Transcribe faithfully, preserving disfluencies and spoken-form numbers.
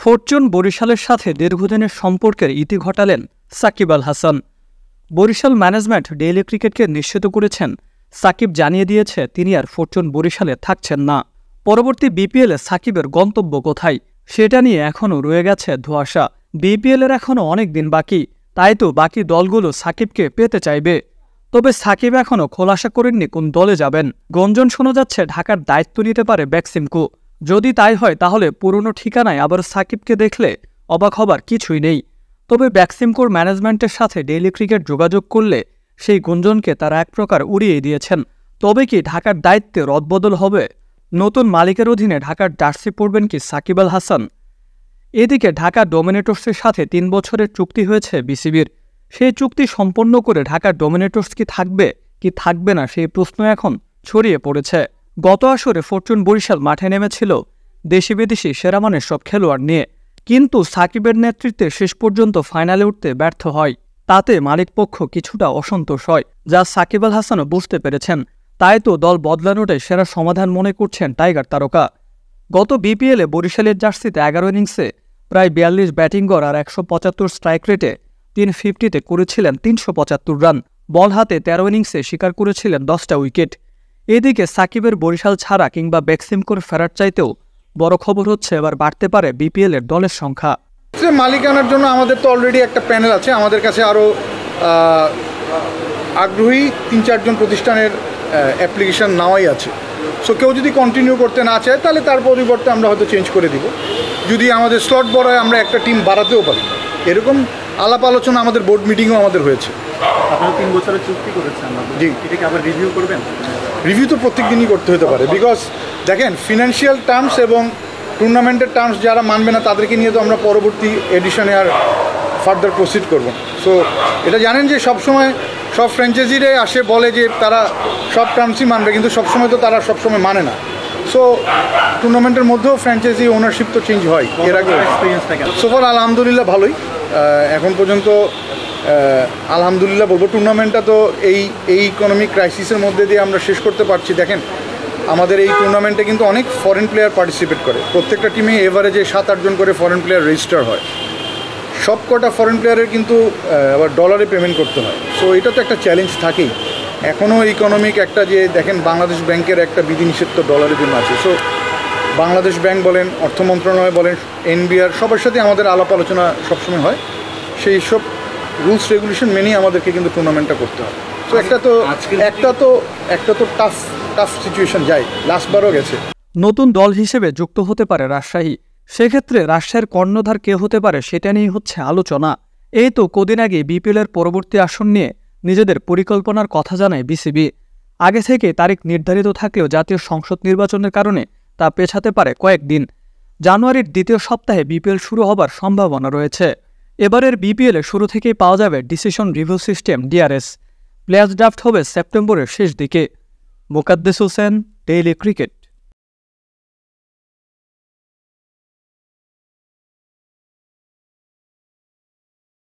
Fortune বরিশালের সাথে দীর্ঘদিনের সম্পর্কের ইতি ঘটালেন সাকিব আল হাসান। বরিশাল ম্যানেজমেন্ট ডেইলি ক্রিকেটকে নিশ্চিত করেছেন, সাকিব জানিয়ে দিয়েছে তিনি আর ফরচুন বরিশালে থাকছেন না। পরবর্তী বিপিএলে সাকিবের গন্তব্য কোথায় সেটা নিয়ে এখনও রয়ে গেছে ধোঁয়াশা। বিপিএলের এখনও অনেক দিন বাকি, তাই তো বাকি দলগুলো সাকিবকে পেতে চাইবে। তবে সাকিব এখনও খোলাসা করেননি কোন দলে যাবেন। গঞ্জন শোনা যাচ্ছে ঢাকার দায়িত্ব নিতে পারে বেক্সিমকো। যদি তাই হয় তাহলে পুরনো ঠিকানায় আবার সাকিবকে দেখলে অবাক হবার কিছুই নেই। তবে বেক্সিমকোর ম্যানেজমেন্টের সাথে ডেইলি ক্রিকেট যোগাযোগ করলে সেই গুঞ্জনকে তারা এক প্রকার উড়িয়ে দিয়েছেন। তবে কি ঢাকার দায়িত্বে রদবদল হবে? নতুন মালিকের অধীনে ঢাকার জার্সি পড়বেন কি সাকিব আল হাসান? এদিকে ঢাকা ডমিনেটর্সের সাথে তিন বছরের চুক্তি হয়েছে বিসিবির। সেই চুক্তি সম্পন্ন করে ঢাকা ডমিনেটর্স কি থাকবে কি থাকবে না সেই প্রশ্ন এখন ছড়িয়ে পড়েছে। গত আসরে ফরচুন বরিশাল মাঠে নেমেছিল দেশি বিদেশি সেরামানের সব খেলোয়াড় নিয়ে, কিন্তু সাকিবের নেতৃত্বে শেষ পর্যন্ত ফাইনালে উঠতে ব্যর্থ হয়। তাতে মালিকপক্ষ কিছুটা অসন্তোষ হয়, যা সাকিব আল হাসানও বুঝতে পেরেছেন। তাই তো দল বদলানোটাই সেরা সমাধান মনে করছেন টাইগার তারকা। গত বিপিএলে বরিশালের জার্সিতে এগারো ইনিংসে প্রায় বিয়াল্লিশ ব্যাটিং গড় আর একশো পঁচাত্তর স্ট্রাইক রেটে তিন ফিফটিতে করেছিলেন তিনশো পঁচাত্তর রান। বল হাতে তেরো ইনিংসে শিকার করেছিলেন দশটা উইকেট। এদিকে সাকিবের বরিশাল ছাড়া কিংবা বেক্সিমকোর ফেরার চাইতেও বড় খবর হচ্ছে এবার বাড়তে পারে বিপিএলের দলের সংখ্যা। মালিক আনার জন্য আমাদের তো অলরেডি একটা প্যানেল আছে। আমাদের কাছে আরও আগ্রহী তিন চারজন প্রতিষ্ঠানের অ্যাপ্লিকেশন নেওয়াই আছে। সো কেউ যদি কন্টিনিউ করতে না চায় তাহলে তার পরিবর্তে আমরা হয়তো চেঞ্জ করে দিব। যদি আমাদের স্লট বড় হয় আমরা একটা টিম বাড়াতেও পারি। এরকম আলাপ আলোচনা আমাদের বোর্ড মিটিংও আমাদের হয়েছে। আপনারা তিন বছরের চুক্তি করেছেন, জি, এটাকে আবার রিভিউ করবেন? রিভিউ তো প্রত্যেক দিনই করতে হতে পারে, বিকজ দেখেন ফিনান্সিয়াল টার্মস এবং টুর্নামেন্টের টার্মস যারা মানবে না তাদেরকে নিয়ে তো আমরা পরবর্তী এডিশনে আর ফার্দার প্রসিড করব। সো এটা জানেন যে সবসময় সব ফ্র্যাঞ্চাইজিরে আসে বলে যে তারা সব টার্মসই মানবে, কিন্তু সবসময় তো তারা সবসময় মানে না। সো টুর্নামেন্টের মধ্যেও ফ্র্যাঞ্চাইজি ওনারশিপ তো চেঞ্জ হয়। এর আগে সোফার আলহামদুলিল্লাহ ভালোই, এখন পর্যন্ত আলহামদুলিল্লাহ বলবো। টুর্নামেন্টটা তো এই এই ইকোনমিক ক্রাইসিসের মধ্যে দিয়ে আমরা শেষ করতে পারছি। দেখেন আমাদের এই টুর্নামেন্টে কিন্তু অনেক ফরেন প্লেয়ার পার্টিসিপেট করে। প্রত্যেকটা টিমে এভারেজে সাত আটজন করে ফরেন প্লেয়ার রেজিস্টার হয়। সব কটা ফরেন প্লেয়ারের কিন্তু আবার ডলারে পেমেন্ট করতে হয়। সো এটা তো একটা চ্যালেঞ্জ থাকেই। এখনও ইকোনমিক একটা যে দেখেন বাংলাদেশ ব্যাংকের একটা বিধিনিষেধ তো ডলারের জন্য আছে। সো বাংলাদেশ ব্যাংক বলেন, অর্থ মন্ত্রণালয় বলেন, এনবিআর সবার সাথে আমাদের আলাপ আলোচনা সবসময় হয়। সেই সব রুলস রেগুলেশন মেনেই আমাদেরকে কিন্তু টুর্নামেন্টটা করতে হয়। তো একটা তো একটা তো একটা তো টাফ টাফ সিচুয়েশন যায়, লাস্টবারও গেছে। নতুন দল হিসেবে যুক্ত হতে পারে রাজশাহী। সেক্ষেত্রে রাজশাহীর কর্ণধার কে হতে পারে সেটা নিয়ে হচ্ছে আলোচনা। এই তো কদিন আগে বিপিএলের পরবর্তী আসন নিয়ে নিজেদের পরিকল্পনার কথা জানায় বিসিবি। আগে থেকে তারিখ নির্ধারিত থাকলেও জাতীয় সংসদ নির্বাচনের কারণে তা পেছাতে পারে কয়েকদিন। জানুয়ারির দ্বিতীয় সপ্তাহে বিপিএল শুরু হবার সম্ভাবনা রয়েছে। এবারের বিপিএলে শুরু থেকেই পাওয়া যাবে decision review system DRS. Players draft হবে সেপ্টেম্বরের শেষ দিকে। Mokaddes Hossain, daily cricket.